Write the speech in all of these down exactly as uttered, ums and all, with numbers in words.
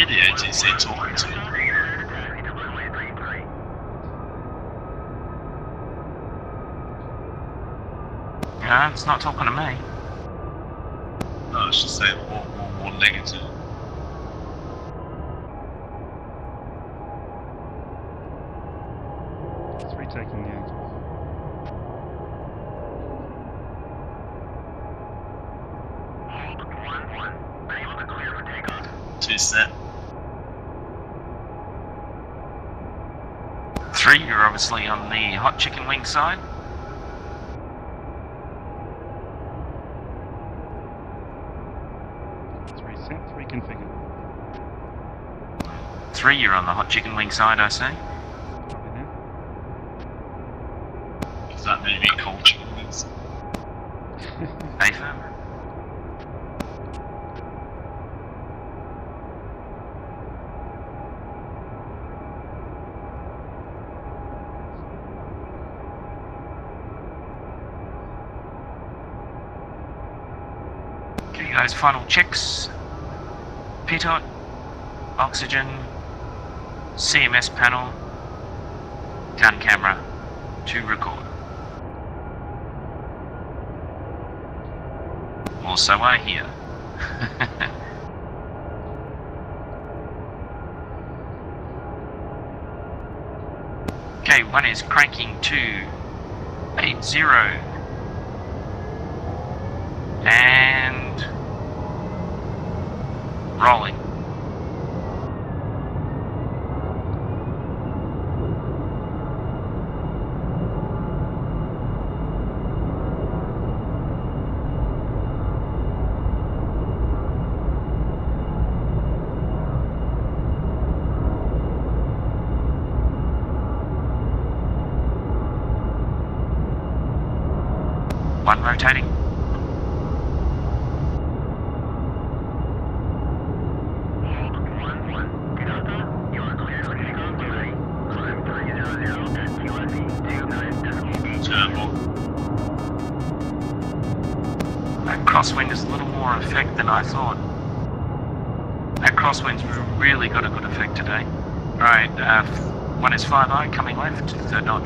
hear the A T C talking to you. No, it's not talking to me. No, it's just saying more, more, more negative. Three taking the angles. Two set. Three, you're obviously on the hot chicken wing side. Three set, three configured. Three, you're on the hot chicken wing side, I see. Copy that. Does that maybe cold chicken wings? A firm. Okay, guys, final checks. Pitot, oxygen, C M S panel, gun camera to record. Also I hear. Okay, one is cranking to eight zero and rolling. One rotating. That crosswind is a little more effect than I thought. That crosswind's really got a good effect today. Alright, uh, one is five I coming left, third notch.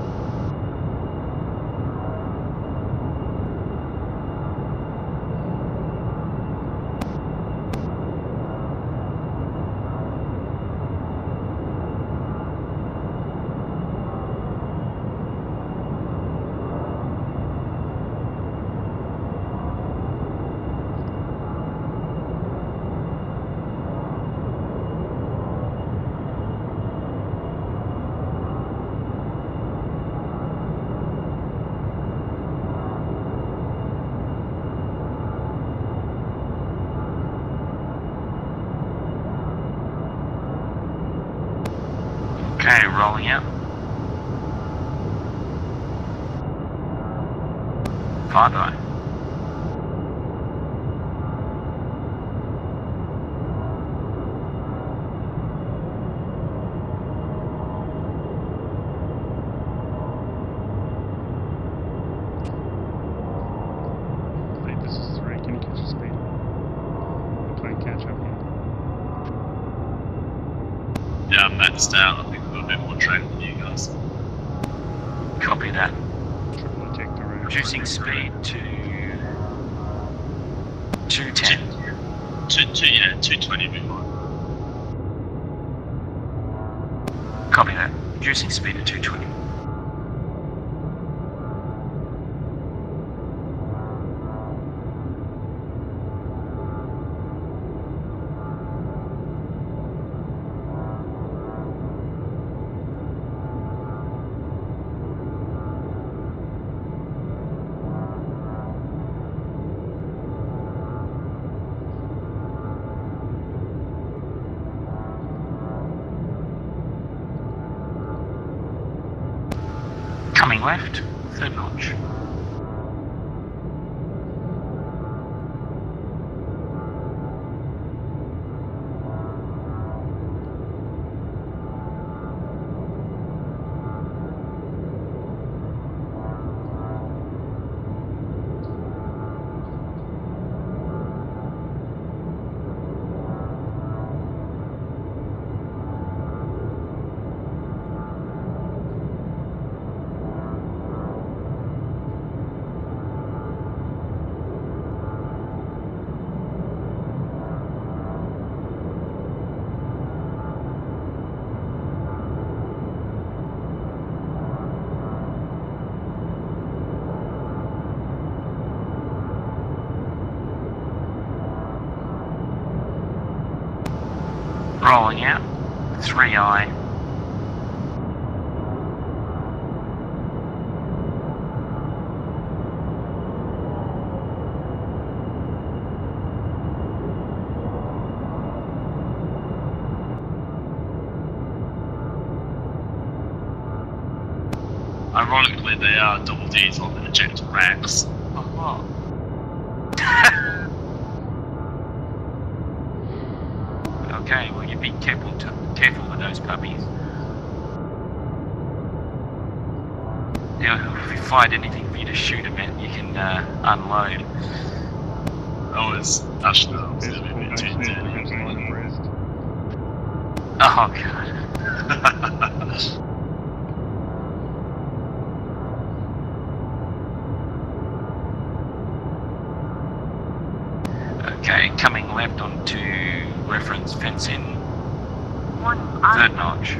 Okay, rolling out. Five I. Lead, this is three. Can you catch the speed? I'm playing catch up here. Yeah, I'm maxed out. I think I've got a bit more track than you guys. Copy that. Triple ejector room. Reducing speed to two ten. Two, two, yeah, two twenty would be fine. Copy that. Reducing speed to two twenty. Coming left, third notch. Rolling out. three I. Ironically, they are double Ds on the ejector racks. Oh, okay, well you be careful to, careful with those puppies. Yeah, if you find anything for you to shoot them at, you can uh, unload. Oh, it's actually, no, it's There's gonna be a bit too actually dirty. there's one on the breast. Oh god. Okay, coming left onto reference fence in third notch.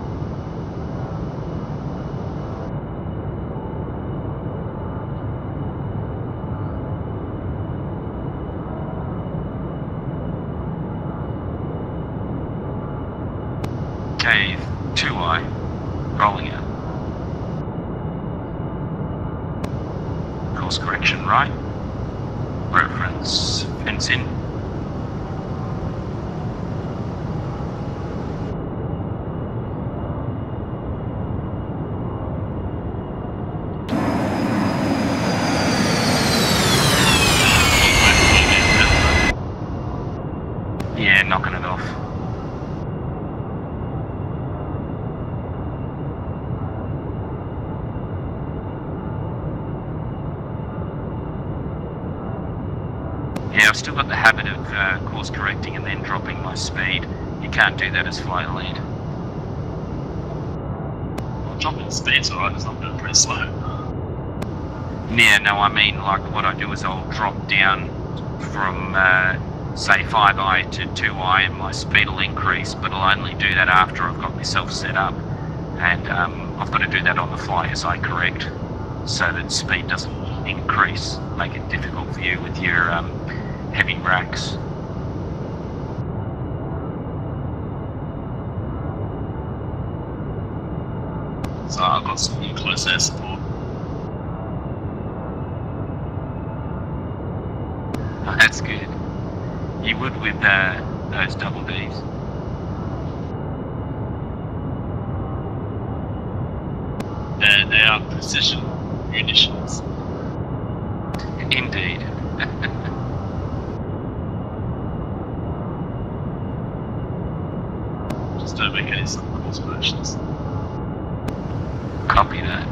Okay, two I, rolling out. Course correction right. Reference fence in. Yeah, knocking it off. Yeah, I've still got the habit of uh, course correcting and then dropping my speed. You can't do that as fly lead. Well, dropping the speed's alright, because I'm going pretty slow. Yeah, no, I mean, like, what I do is I'll drop down from, uh, say, five I to two I, and my speed will increase, but I'll only do that after I've got myself set up. And um, I've got to do that on the fly as I correct, so that speed doesn't increase, make it difficult for you with your um, heavy racks. So I've got some close air support. Oh, that's good. You would with uh, those double Ds. They're, they are precision munitions. Indeed. Just don't make any sudden course corrections. Copy that.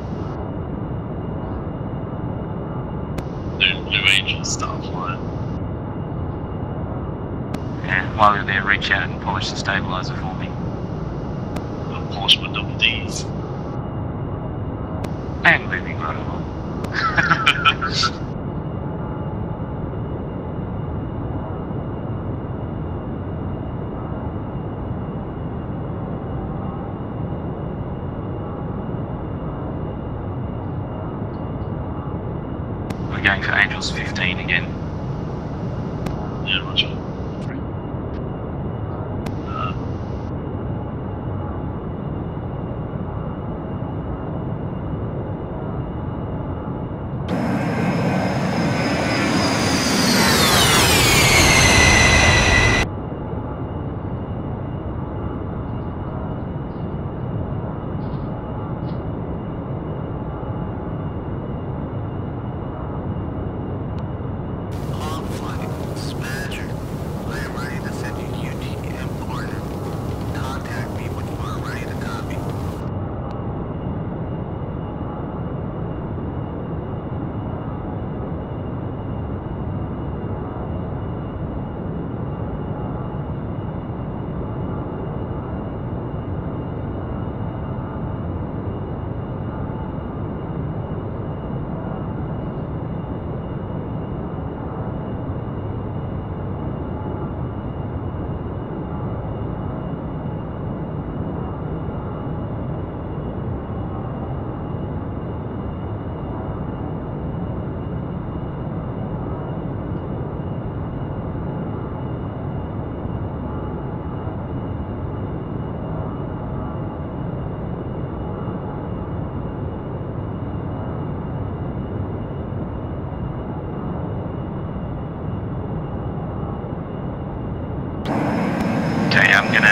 New, new Angels start flying. Yeah, while you're there, reach out and polish the stabilizer for me. I'll polish my double Ds. And moving right along. We're going for Angels fifteen again. Yeah, roger. Three. Uh, All flight, Smash.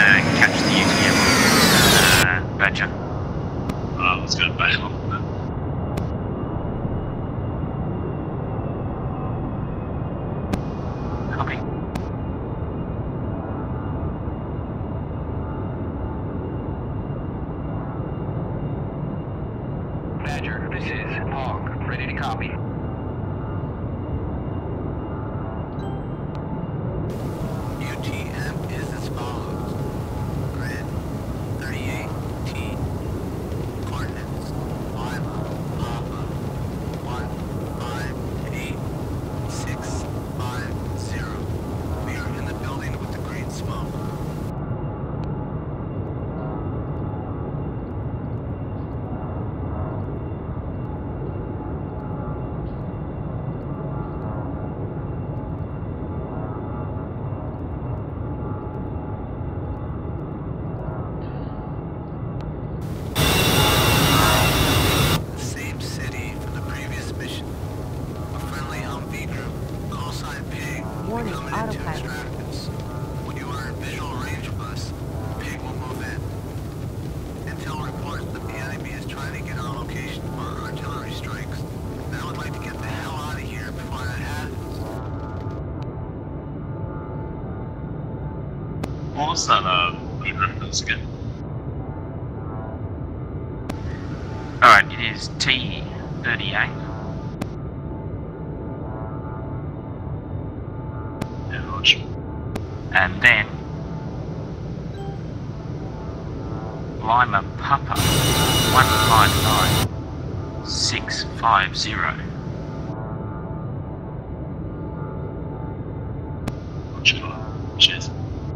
uh, catch the U T M uh, Badger. Oh, let's go back off then. Copy. Badger, this is Hawk. Ready to copy. U T M is as follows. Grid thirty-eight T. Coordinates Lima, Papa, one five eight six five zero. We are in the building with the green smoke. Same city from the previous mission. A friendly Humvee group, call sign Pig, will be Warning, coming in to autopilot. extract us. When you are in visual range of us, Pig will move in. Intel reports that the enemy is trying to get our location for artillery strikes. And I would like to get the hell out of here before that happens. What was that uh, moon reference again? Alright, it is T thirty-eight. Yeah, Roger. And then Lima Papa one five nine six five zero. Roger. Cheers.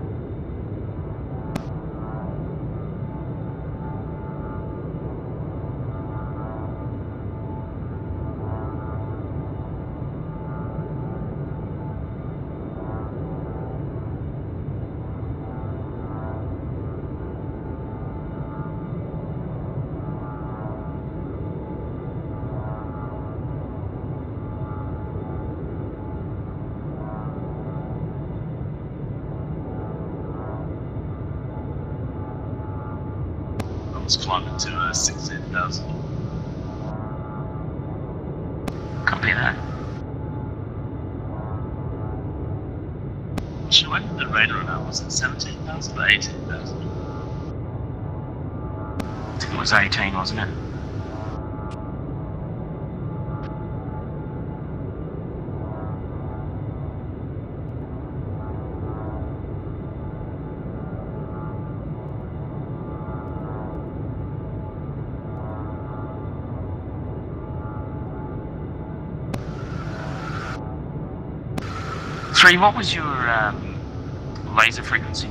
Let's climb into uh, sixteen thousand. Copy that. Actually, when did the radar run out? Was it seventeen thousand or eighteen thousand? I think it was eighteen, wasn't it? Three, what was your um, laser frequency?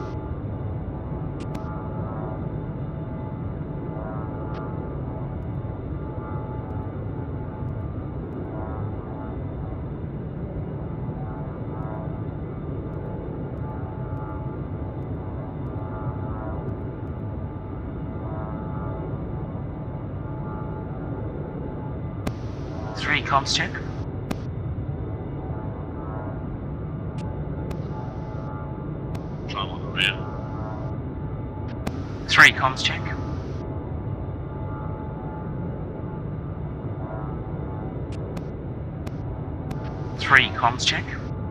Three, comms check. Try one on the rear. Three, comms check. Three, comms check.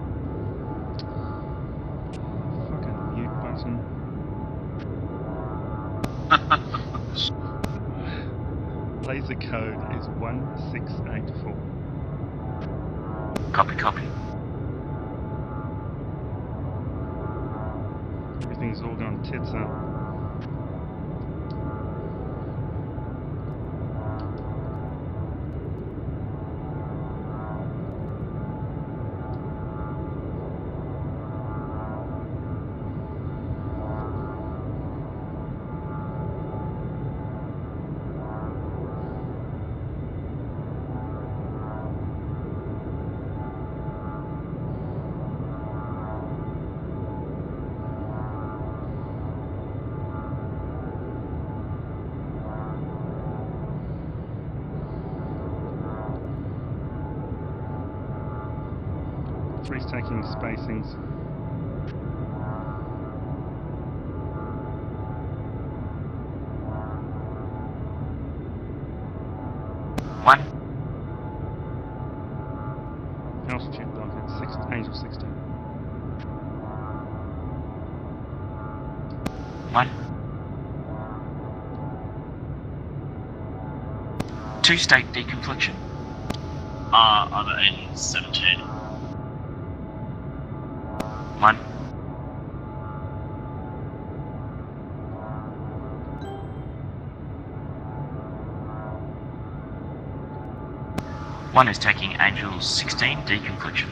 Fucking mute button. Laser code is one six eight four. Copy, copy. Everything's all gone tits up. Three's taking spacings. One. Altitude blockhead, six, Angel sixteen. One. Two state deconfliction. Uh, other engine seventeen. One. One is taking Angel sixteen deconfliction.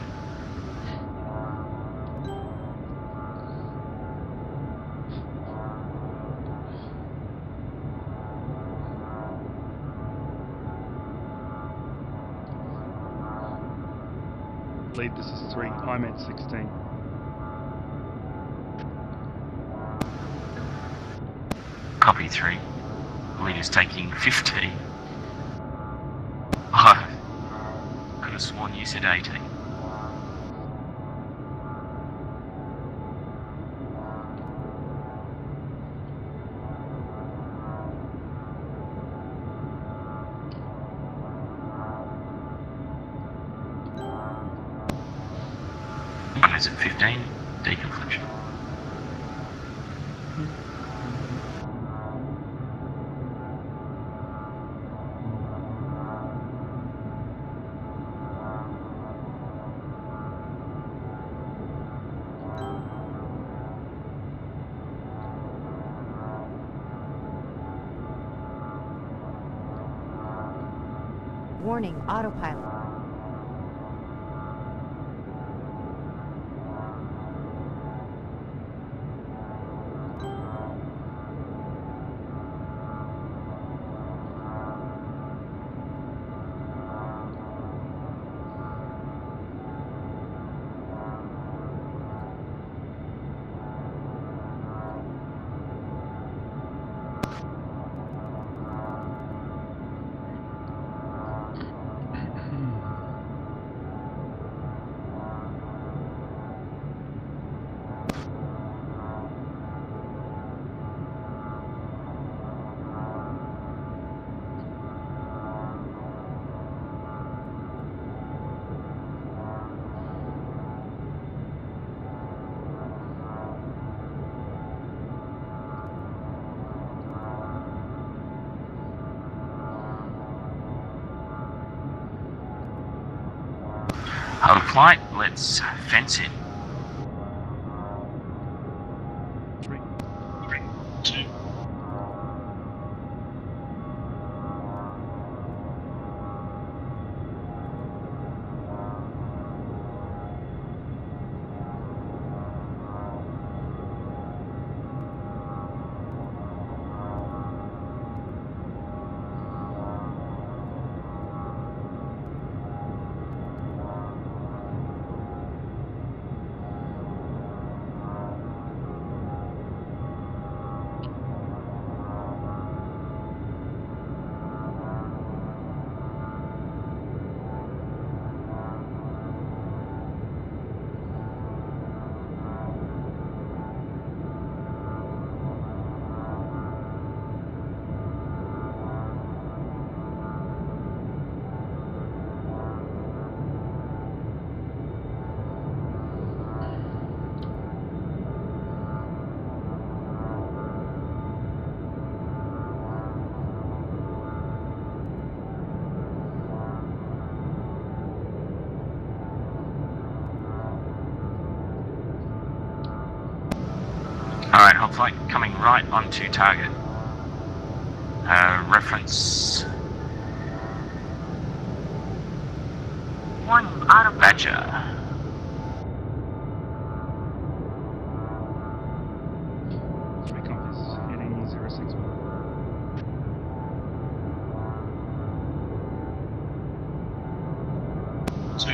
Lead, this is three. I'm at sixteen. Copy three. Lead is taking fifteen. Oh, could have sworn you said eighteen. One is at fifteen, deconfliction. Warning, autopilot. Hold flight, let's fence it. Three. Three, two. Alright, hold flight, coming right onto target. Uh, reference... Warning, autopilot. Badger. Three copies, heading zero six one. Two.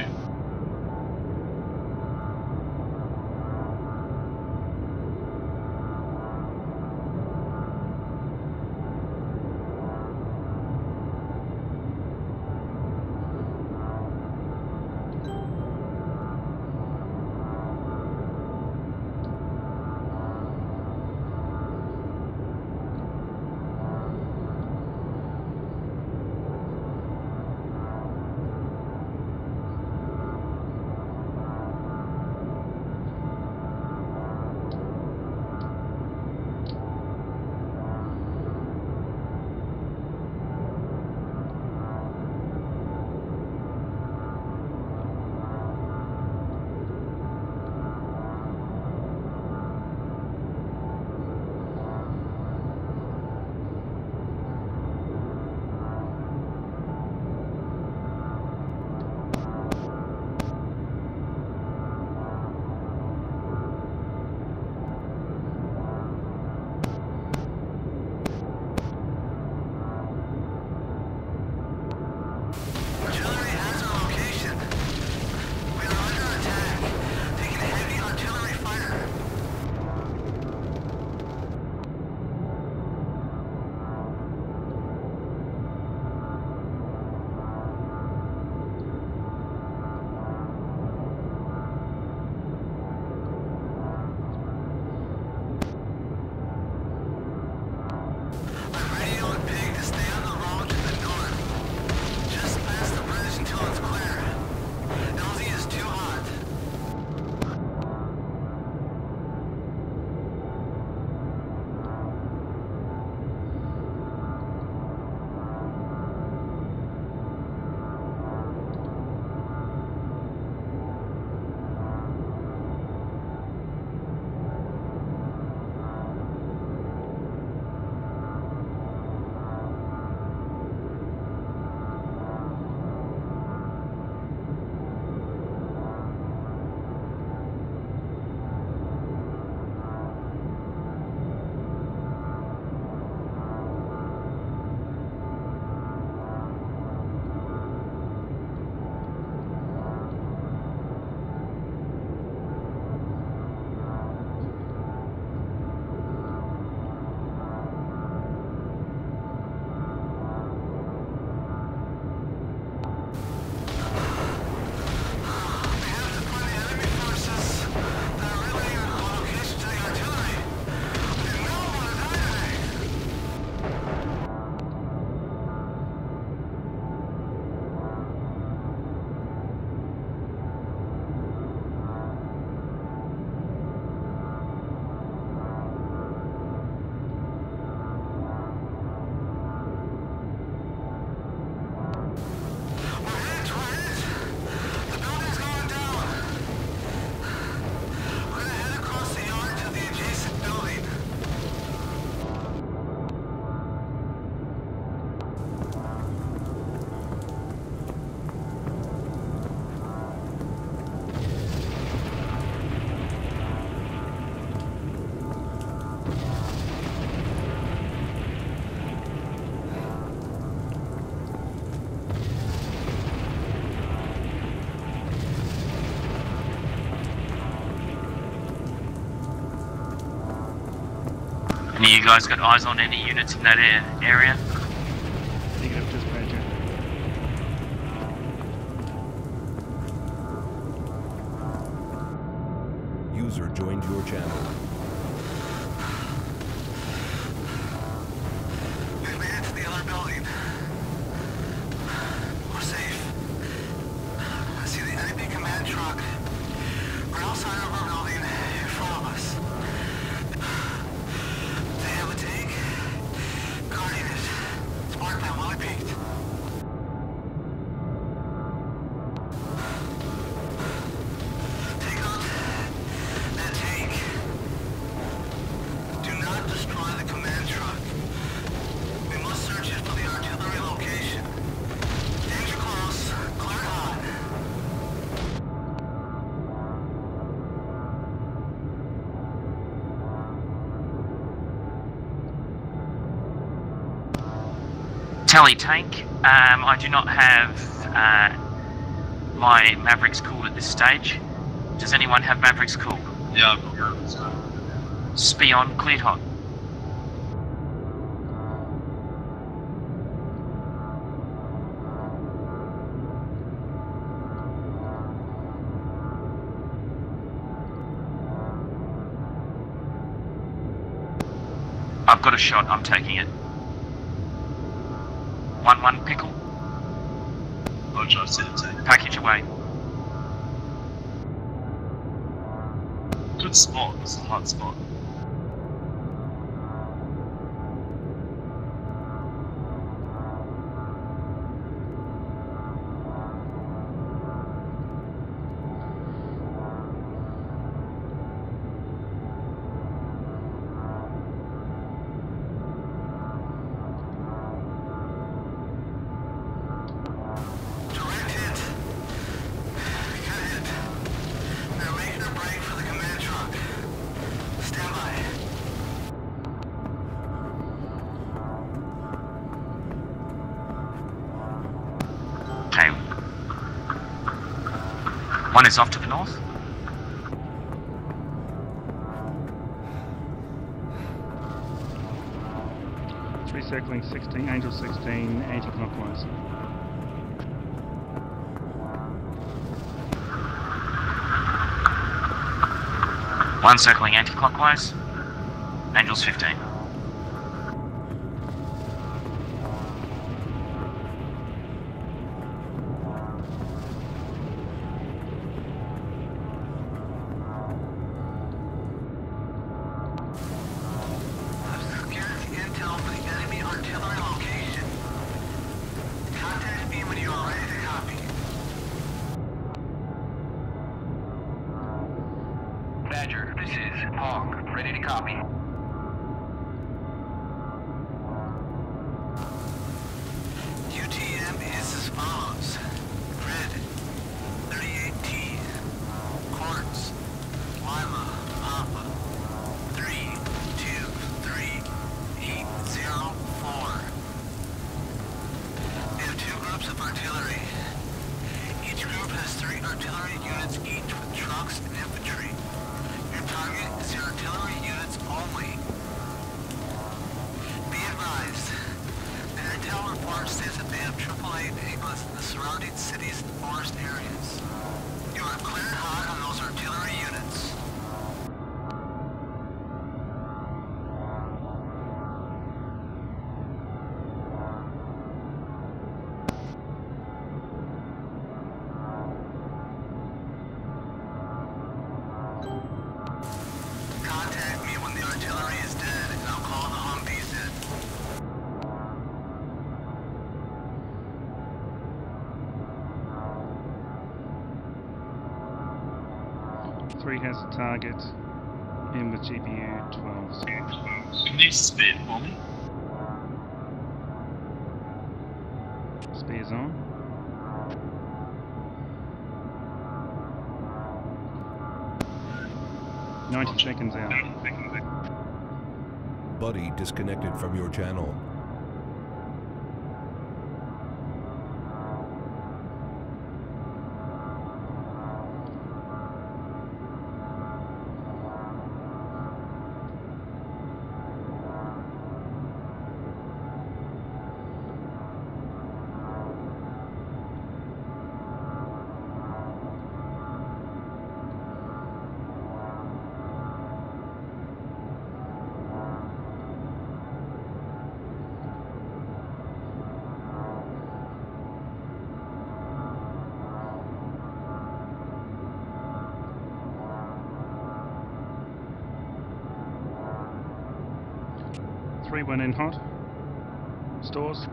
Any of you guys got eyes on any units in that a- area? Negative dispatcher. User joined your channel. We've made it to the other building. We're safe. I see the enemy command truck right outside of our building in front of us. They have a tank guarding it. It's marked by Willie Peaked. Take out that tank. Do not destroy the command truck. We must search it for the artillery location. Danger close. Clear hot. Tally tank. Um, I do not have uh, my Mavericks cooled at this stage. Does anyone have Mavericks cooled? Yeah, I've got that. So. Spion cleared hot. I've got a shot, I'm taking it. one one pickle, I'll try to send it to you. package away. Good spot. This is a hot spot. Direct hit. Good hit. They're making a break for the command truck. Stand by. Okay. One is off to the north. Three circling sixteen, Angel sixteen, anti-clockwise. One circling anti-clockwise. Angels fifteen. I've secured the intel for the enemy artillery location. Contact me when you are ready to copy. Badger, this is Hawk. Ready to copy. U T M is as follows. Red, thirty-eight T. Quartz, Lima, Papa, three two three eight zero four. We have two groups of artillery. Each group has three artillery units each with trucks and infantry. Your target is the artillery units only. Be advised, the intel report states that they have triple A vehicles in the surrounding cities and forest areas. You are cleared hot on those artillery units. Contact me when the artillery is dead, and I'll call the Humvees in. Three has a target in with G P U twelves. Can you speed for me? Spears on. Ninety seconds out. Buddy disconnected from your channel. three one in hot. Stores.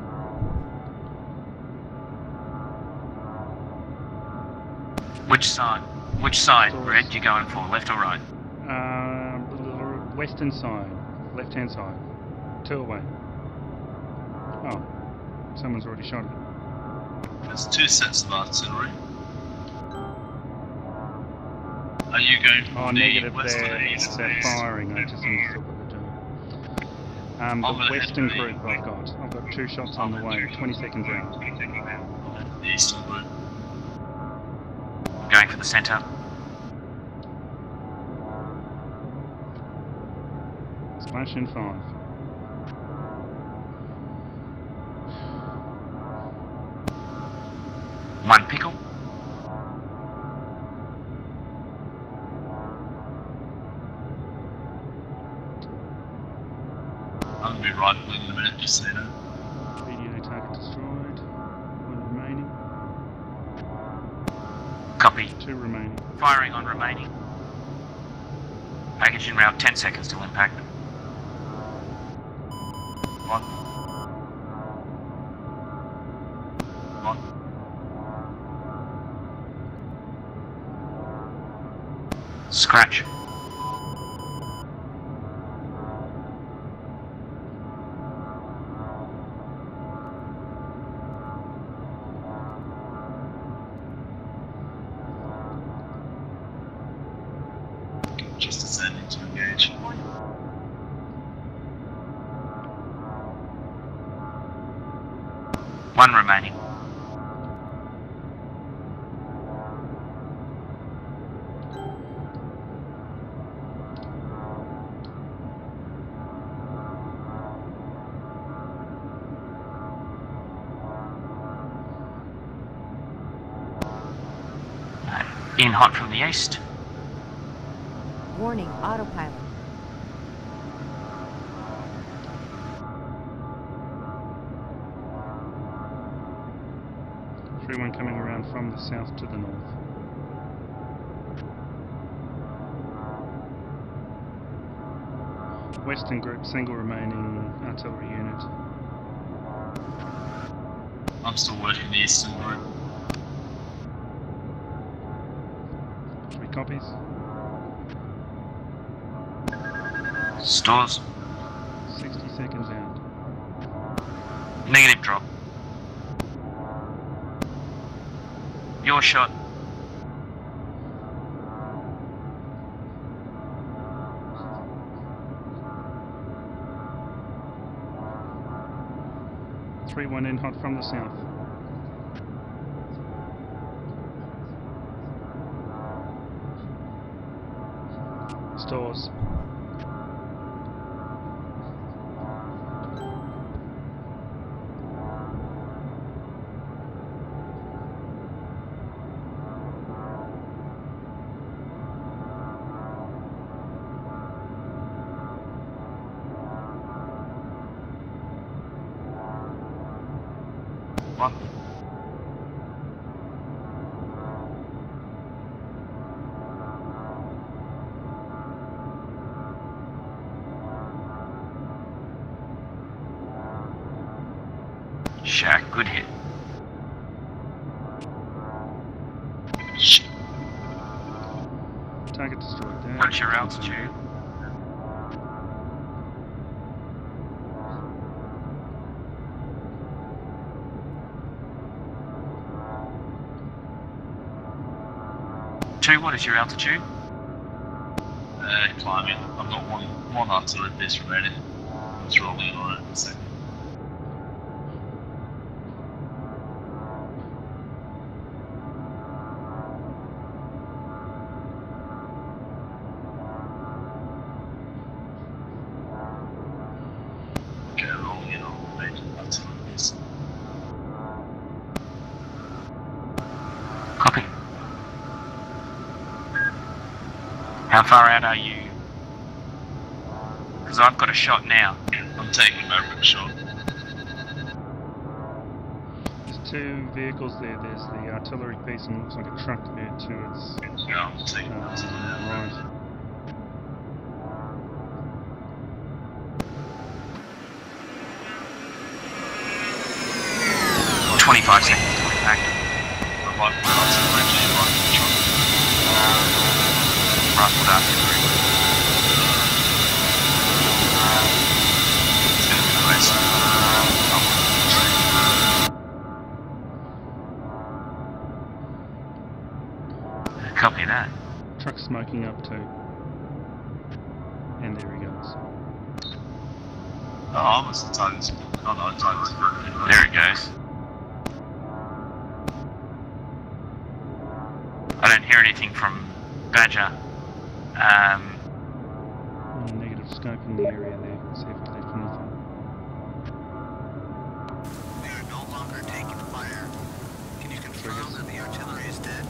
Which side? Which side, Stores. Red, you going for? Left or right? Uh, western side. Left hand side. Two away. Oh. Someone's already shot it. There's two sets of artillery. Are you going for Oh, the negative west or there. the It's east? that firing. I just understood what they're doing. Um, I'm the gonna head western to the- group I've got. I've got two shots on the way. twenty seconds out. The eastern group. Going for the centre. Splash in five. One pickle. I'm gonna be rifling in a minute, just so you know. Radio target destroyed. One remaining. Copy. Two remaining. Firing on remaining. Package en route, ten seconds till impact. One. One. Scratch. Just descending to engage. One remaining. In hot from the east. Warning, autopilot. three one coming around from the south to the north. Western group, single remaining artillery unit. I'm still working the eastern group. Three copies. Stores. sixty seconds out. Negative drop. Your shot. three one in hot from the south. Stores. One. Shack, good hit. Shit. Target destroyed there. What's your altitude? Two, what is your altitude? Uh, climbing. I've got one, one artillery piece remaining. I was rolling in on it in a second. Okay, rolling in on the major artillery piece. Copy. How far out are you? Because I've got a shot now. I'm taking over the shot. There's two vehicles there. There's the artillery piece and looks like a truck there to its Yeah, I'm taking uh, artillery now. right. twenty-five seconds to impact. Right foot artillery, right foot truck. Rifled artillery. It's going to be the rest. Copy that. Truck smoking up too. And there he goes. Oh, I must have targeted. Oh no, I targeted. There it goes. I don't hear anything from Badger. Um, Mm, negative scope in the area there. See if it left anything. We are no longer taking fire. Can you confirm that the artillery is dead?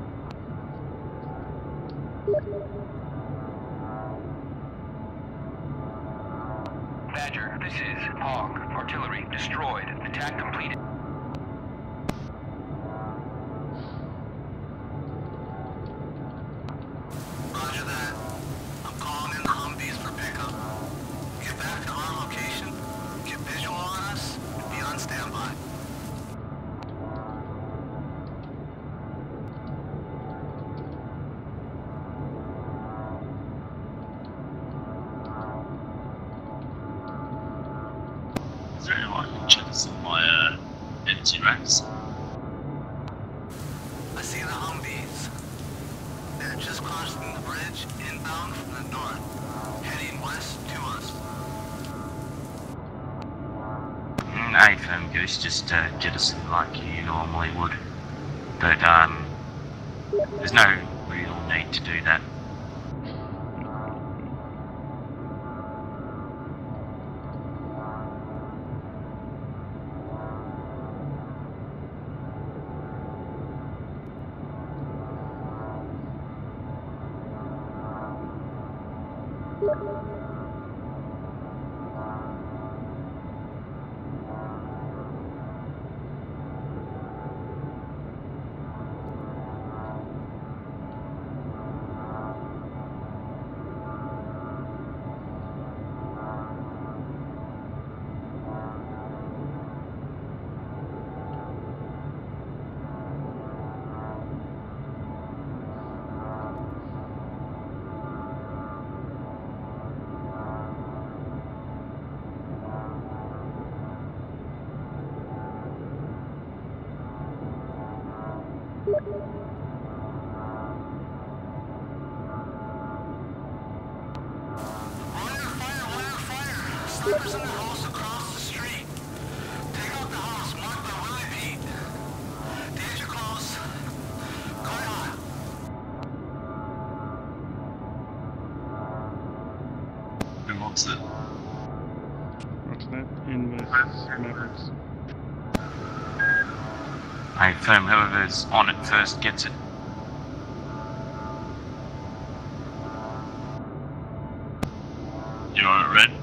Badger, this is Hawk. Artillery destroyed. Attack completed. Roger that. I'm calling in the Humvees for pickup. Get back to our location, get visual on us, and be on standby. Is there anyone who can check us on my uh, empty racks? I see the Humvees. They're just crossing the bridge inbound from the north, heading west to us. mm, A firm Goose, just uh, jettison like you normally would. But um, there's no real need to do that. Runner, fire, runner, fire! Snipers in the house across the street. Take out the house marked by Willie Pete. Danger close. Going on. Who wants it? Roger that. In with Mavericks. A firm whoever's on it first gets it. You want it red?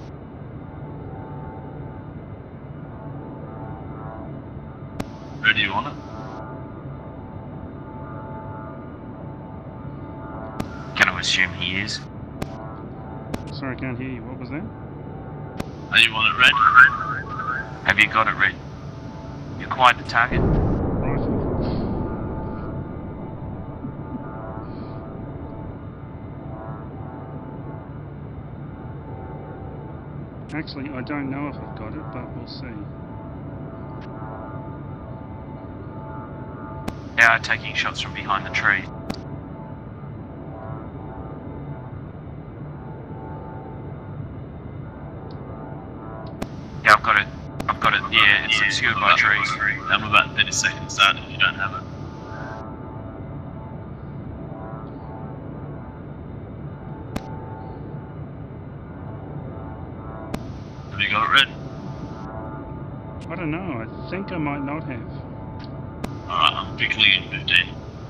Red, do you want it? Can I assume he is? Sorry, I can't hear you. What was that? Oh, you want it red? Have you got it ready? You acquired the target? Rifle. Actually, I don't know if I've got it, but we'll see. They are taking shots from behind the tree. Yeah, I've got it. I've got it. Yeah, it's obscured by trees. I'm about thirty seconds out if you don't have it. Have you got it red? I don't know. I think I might not have. Alright, I'm pickling in fifteen.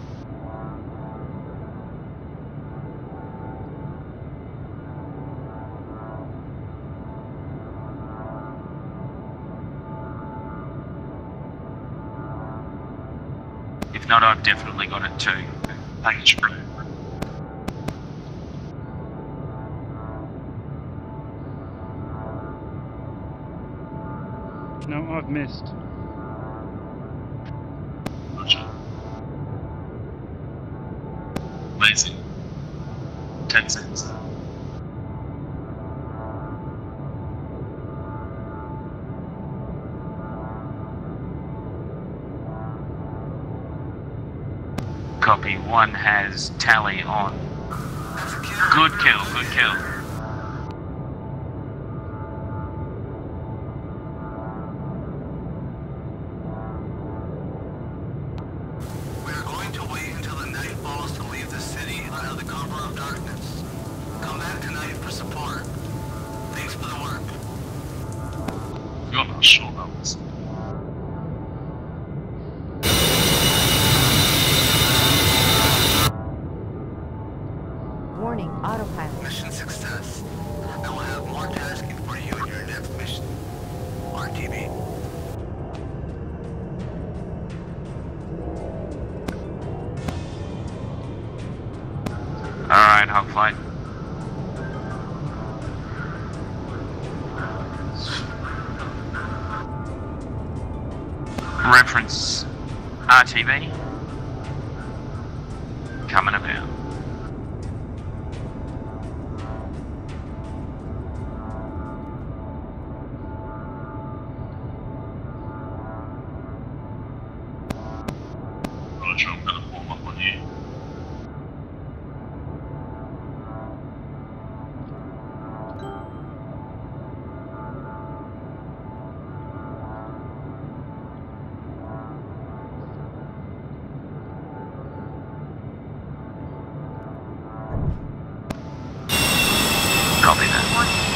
If not, I've definitely got it too. Package blue. No, I've missed. amazing. Ten seconds. Copy. One has tally on. Good kill, good kill. We are going to wait until the night falls to leave the city under the cover of darkness. Come back tonight for support. Thanks for the work. You're not sure that was. Warning, autopilot. Mission success. I will have more tasking for you in your next mission. R T B. Alright, Hog Flight. Reference R T B. Coming about. Roger, I'm gonna form up on you. Copy that.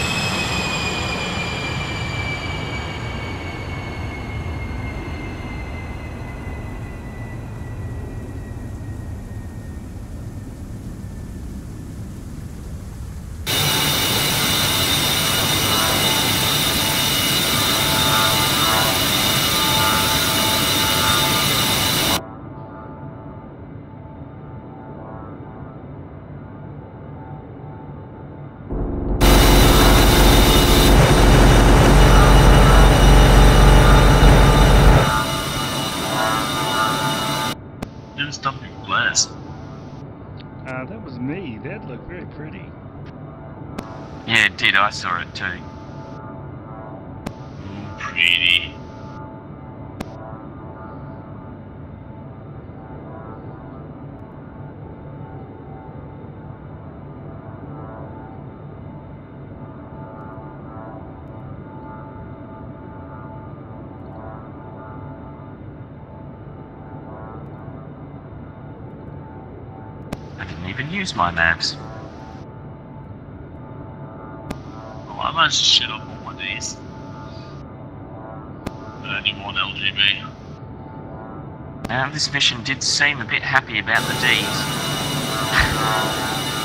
Who's done big glass? Uh, that was me. That looked very pretty. Yeah, it did. I saw it too. Ooh, pretty. I didn't even use my maps. Oh, I managed to shit up all my Ds. Only one L G B. Now, this mission did seem a bit happy about the Ds.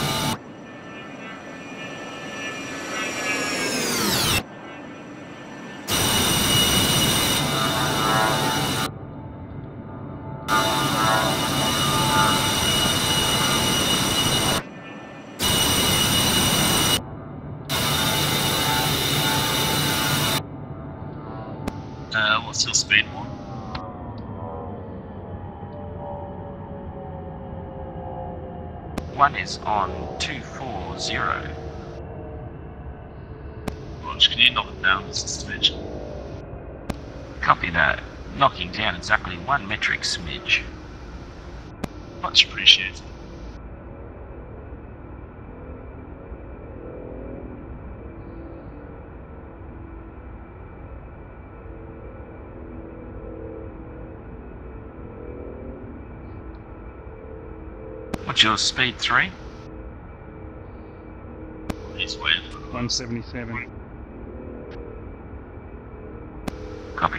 Uh, what's your speed one? One is on two four zero. Roger, can you knock it down just a smidge? Copy that. Knocking down exactly one metric smidge. Much appreciated. What's your speed three? He's waiting for the one seventy-seven. Copy.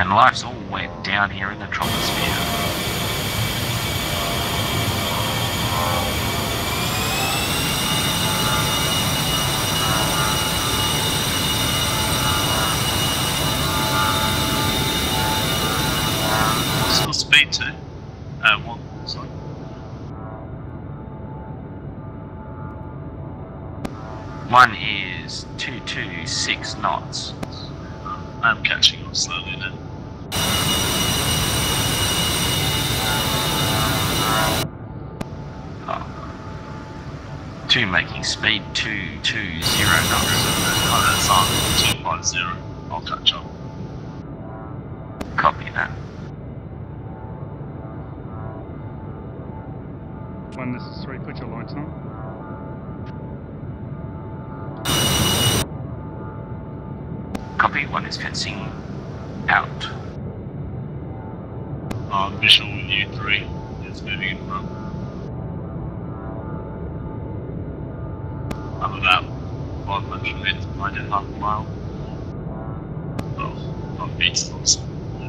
And life's all wet down here in the troposphere. What's your speed to? Uh, one, sorry. One is two two six knots. I'm catching up slowly now. Oh. Two making speed two two zero knots. Oh, that's on two five zero. I'll catch up. Copy that. One, this is three, put your lights on. Copy, one is fencing out. Um, visual U three is moving in front. I'm about five hundred meters behind it, half a mile. Oh, not beats those.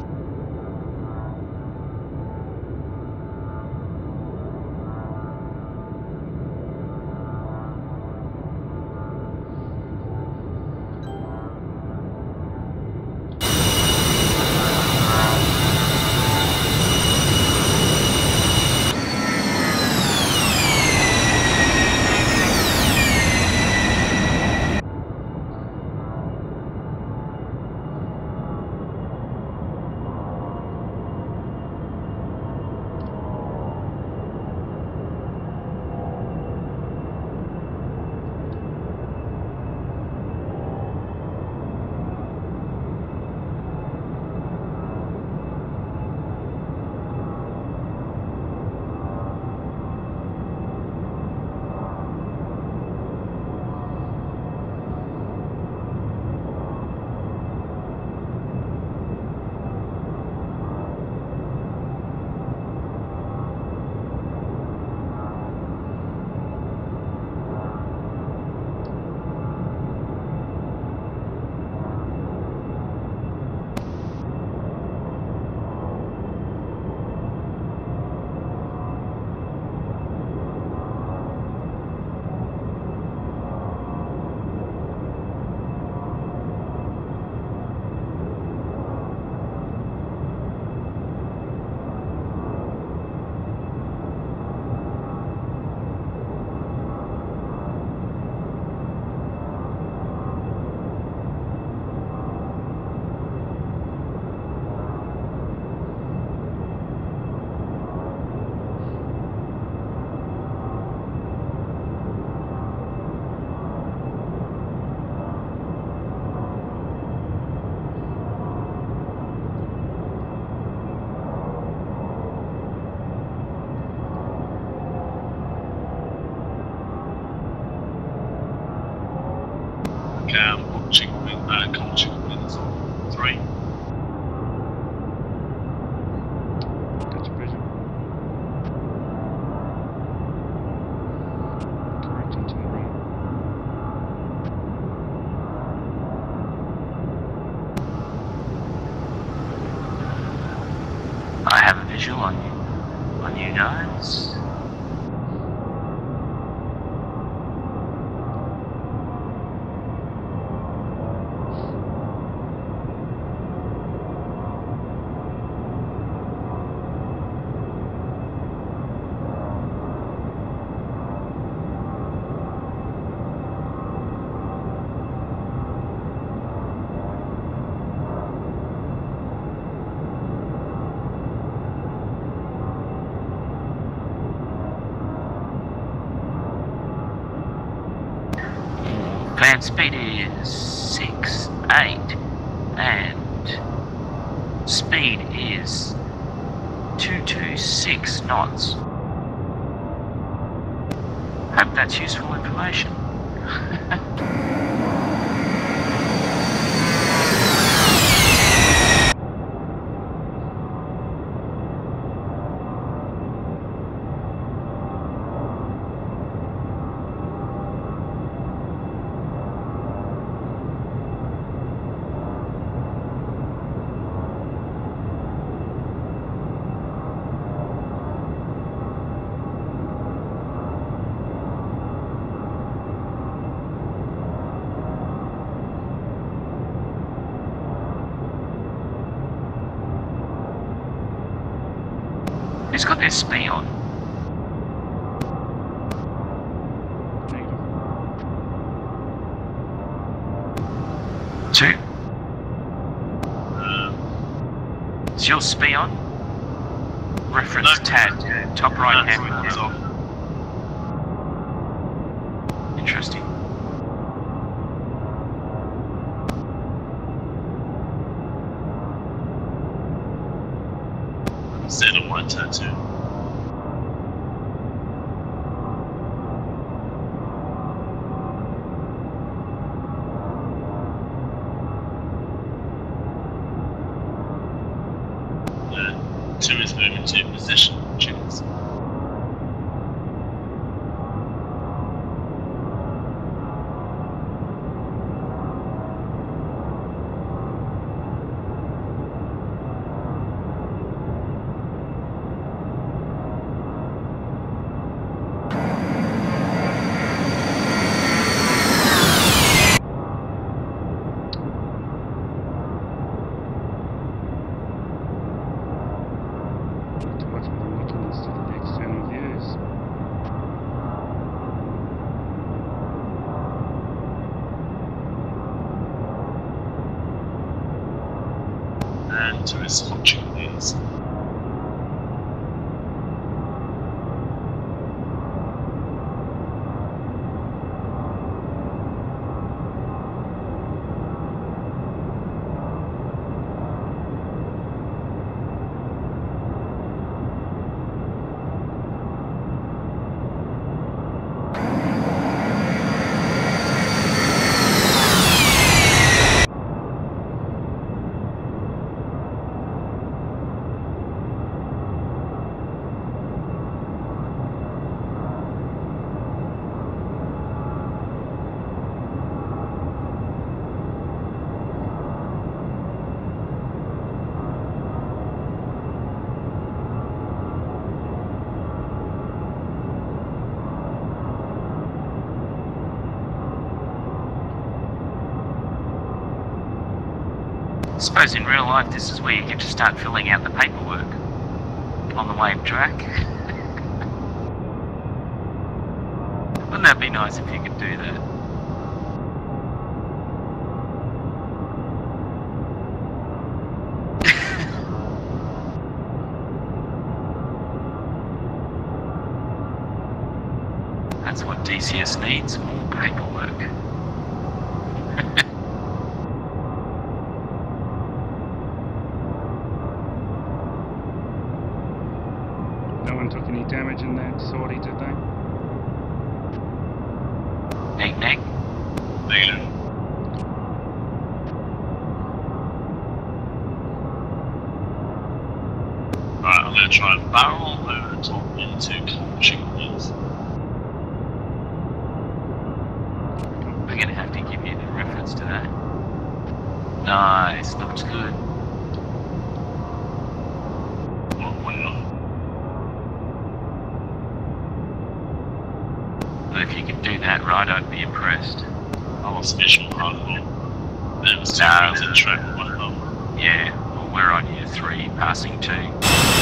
Okay, I'm watching uh, coaching wins on three. Got your vision. Correcting to the right. I have a visual on you, on you guys. Land speed is six eight and speed is two two six knots. Hope that's useful information. Who's got their spee on? Negative. Two? Um, Is your spee on? Reference No. tab, top right that's- hand that's corner. off. Interesting. Instead of my tattoo. Uh, two is moving to position chickens. To watch what I'm looking instead of the external views. And two is hot chicken wings. I suppose in real life this is where you get to start filling out the paperwork on the wave track. Wouldn't that be nice if you could do that? That's what D C S needs, more paperwork. No one took any damage in that sortie, did they? Neg neg. Negative. Alright, I'm going to try and barrel over the top into cold chicken wings. We're going to have to give you the reference to that. Nice, looks good. Well, well, Well, if you could do that right, I'd be impressed. I was special hardcore. There was two No. wings in the track, one of them. Yeah, well, we're on year three, passing two. Yeah.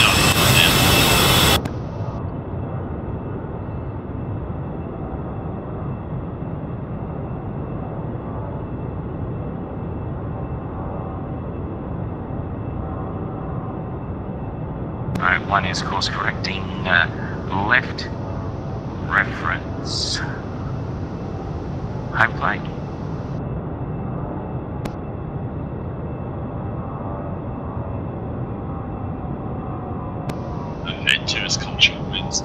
Alright, one is course correcting uh, left reference. Home plate. Okay, two is cold chicken wings.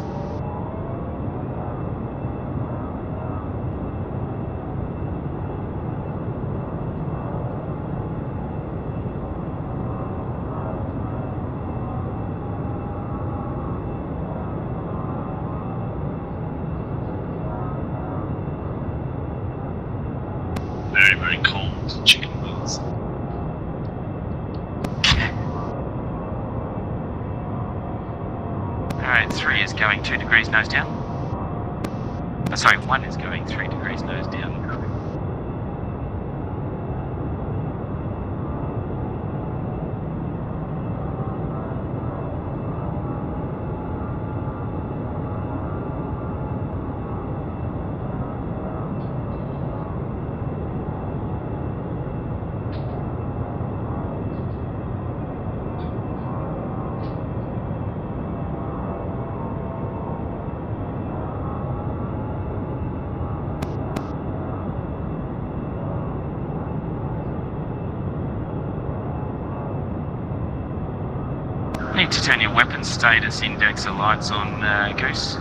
Very, very cold chicken wings. Alright, three is going two degrees nose down. Oh, sorry, one is going three degrees nose down. Need to turn your weapon status indexer lights on, uh, Goose.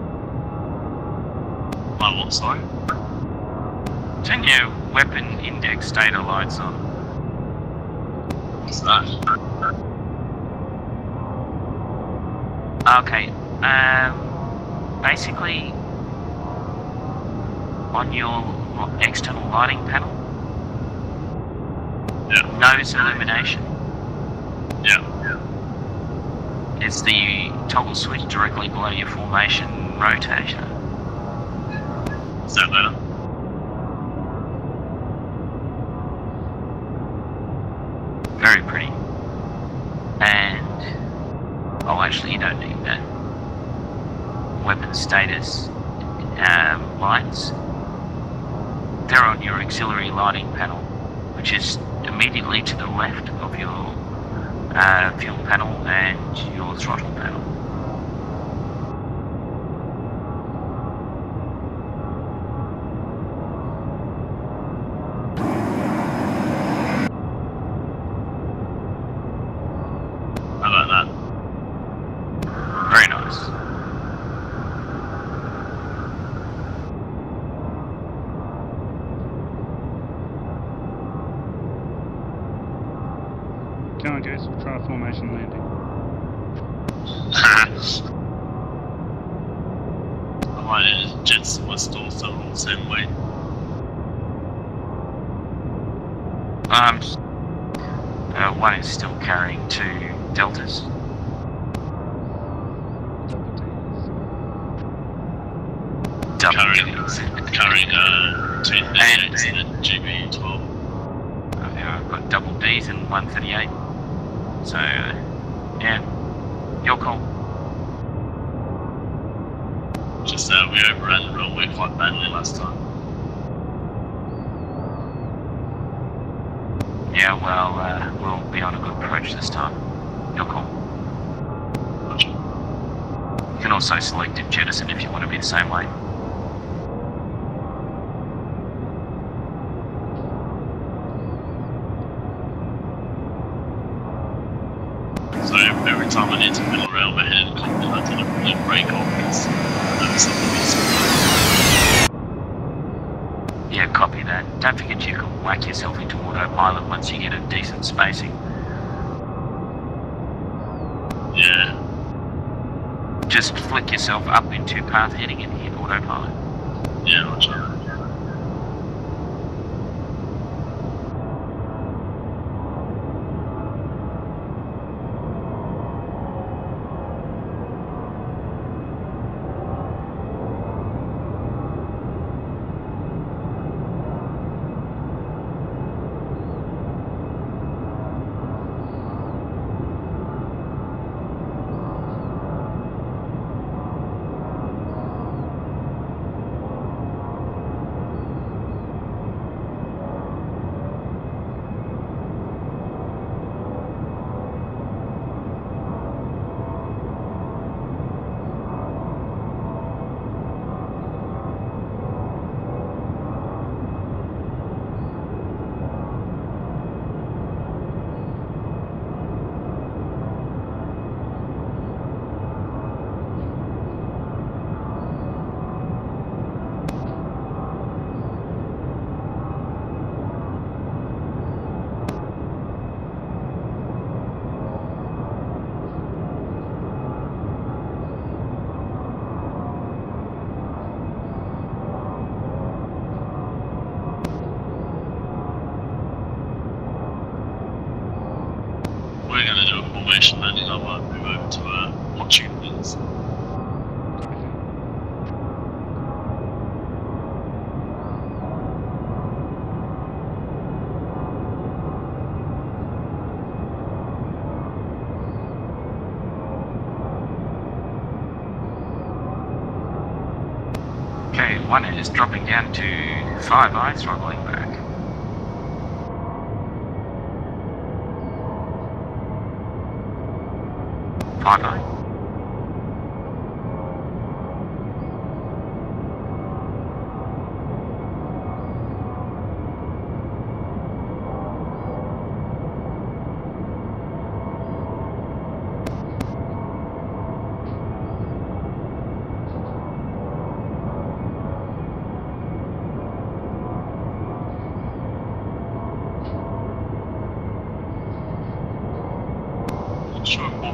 My what, sorry? Turn your weapon index data lights on. What's that? Okay, um, basically, on your external lighting panel, Yeah. nose illumination Yeah. is the toggle switch directly below your formation rotator. Is that better? Very pretty. And, oh actually you don't need that. Weapon status um, lights. They're on your auxiliary lighting panel, which is immediately to the left of your uh, fuel panel and your throttle panel. How about that? Very nice. Come on, Goose, we'll try a formation landing. I might jets west also all the same way. Um, uh, one is still carrying two deltas. Double Carrying, deltas. carrying uh, two thirty-eights and a G B twelve. Okay, I've got double Ds and one thirty-eight. So, uh, yeah, your call. Just uh, we overran the runway quite badly last time. Yeah, well, uh, we'll be on a good approach this time. Your call. Gotcha. You can also select it jettison if you want to be the same way. So every time I need to middle rail my head, I deliberately break off because there's something is. Yeah, copy that. Don't forget you can whack yourself into autopilot once you get a decent spacing. Yeah. Just flick yourself up into path heading and hit autopilot. Yeah, I'll try that. We're going to do a formation landing. I might move over to uh, watching things. Okay, one is dropping down to five I, throttling back. Five I.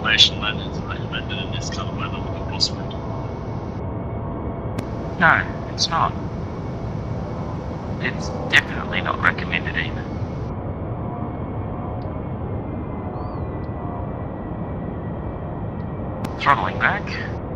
formation landing is recommended in this kind of weather with a crosswind. No, it's not. It's definitely not recommended even. Throttling back.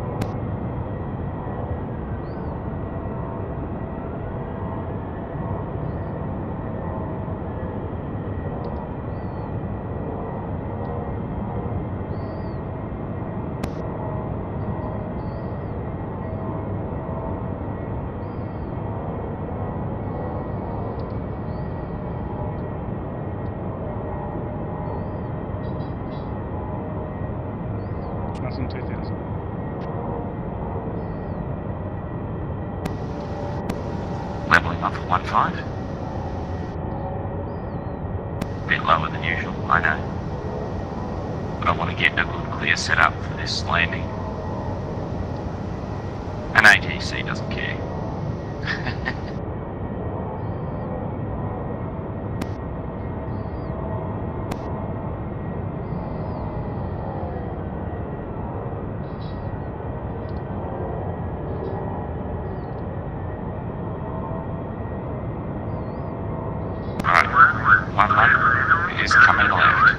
Thousand, two thousand. Leveling off at one five. Bit lower than usual, I know. But I want to get a good clear setup for this landing. And A T C doesn't care. Right, one one is coming left.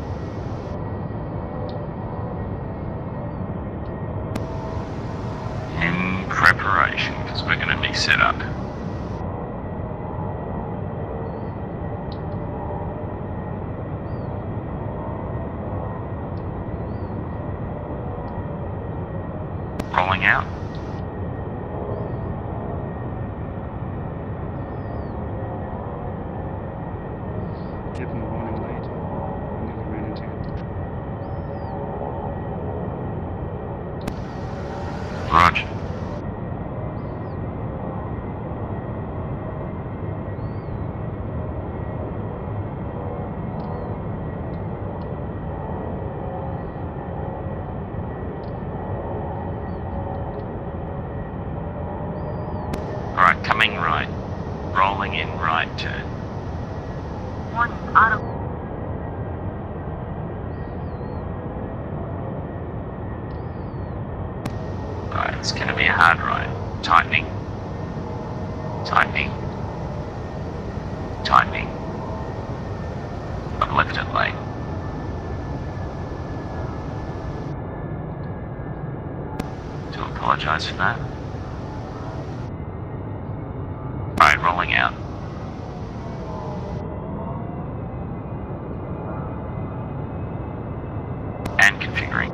In preparation, because we're going to be set up. Rolling out. Give them a warning lead. Nearly ran into it. Roger. Alright, coming right. Rolling in right turn. Warning, auto. Right, it's going to be a hard ride. Tightening. Tightening. Tightening. I've left it late. Do apologise for that. Alright, rolling out. And configuring.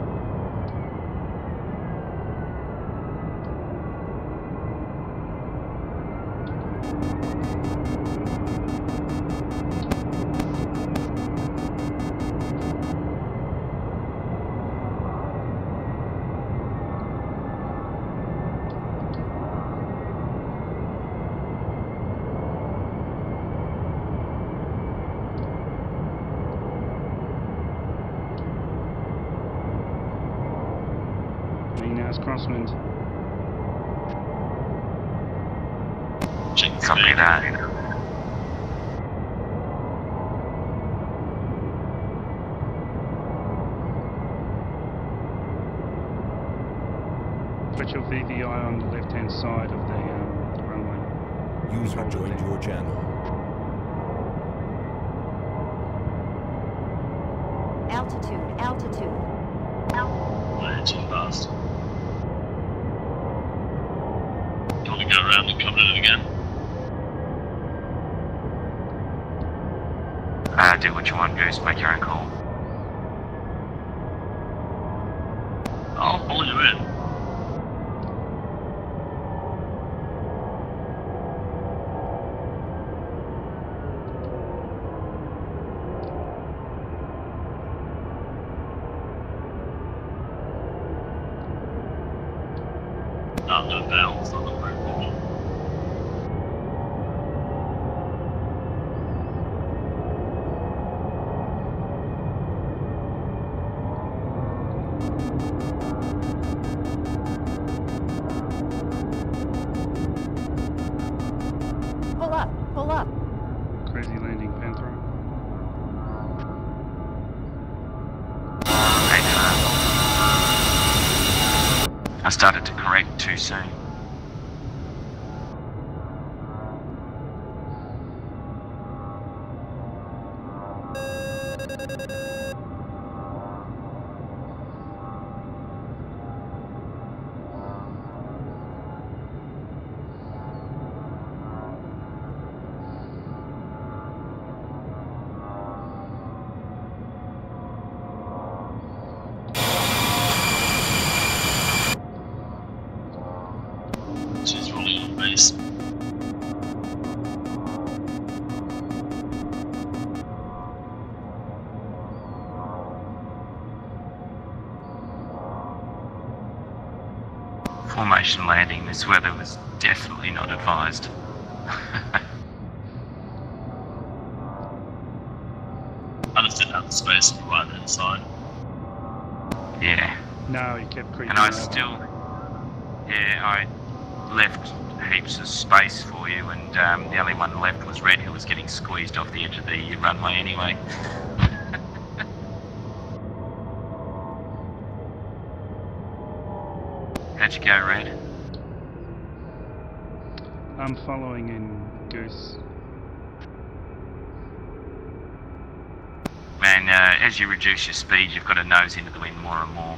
Nina's crosswind. Check the Copy speed. that. Put your V V I on the left hand side of the, um, the runway. User joined your channel. Altitude, altitude. Way too fast. Do you want to go around and come at it again? Uh, do what you want, Goose. Make your own call. I'll pull you in. Oh, no valves on the front wall. Pull up, pull up. Crazy landing, Panther. Hey, uh, started to correct too soon. She's rolling on base. Formation landing this weather was definitely not advised. I just didn't have the space on the right hand side. Yeah. No, he kept creeping And I over. still, yeah, I left heaps of space for you, and um, the only one left was Red, who was getting squeezed off the edge of the runway anyway. How'd you go, Red? I'm following in Goose. Man, uh, as you reduce your speed, you've got to nose into the wind more and more.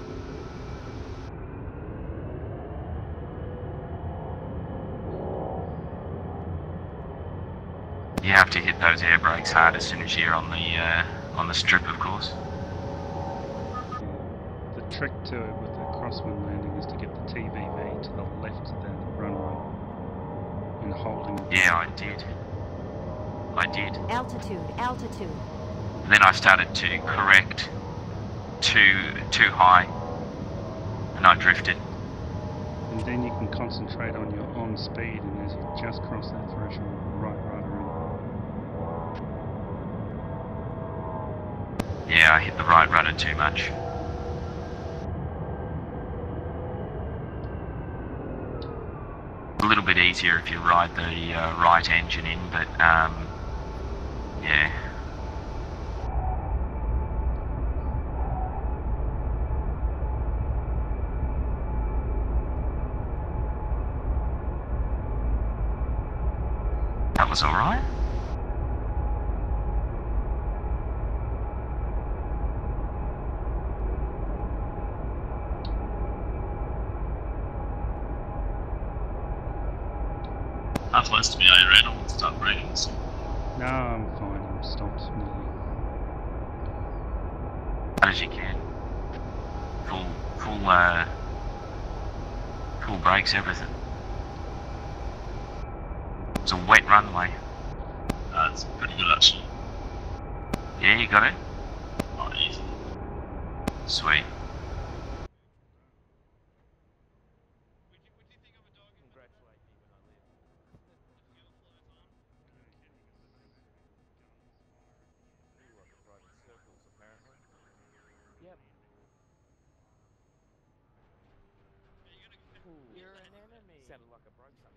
You have to hit those air brakes hard as soon as you're on the uh, on the strip, of course. The trick to it with the crosswind landing is to get the T V V to the left of the runway and holding it. Yeah, I did. I did. Altitude, altitude. Then I started to correct too too high, and I drifted. And then you can concentrate on your on speed, and as you just cross that threshold, right rudder in. Yeah, I hit the right rudder too much. A little bit easier if you ride the uh, right engine in, but um, yeah. That was alright. How close to me are you, Red? I want to start braking this. No, I'm fine. I'm stopped nearly. Hard as you can. Full, full, uh, full brakes, everything. It's a wet runway. Uh, it's pretty good actually. Yeah, you got it? Oh, easy. Sweet. You're an enemy. Sounded like I broke something.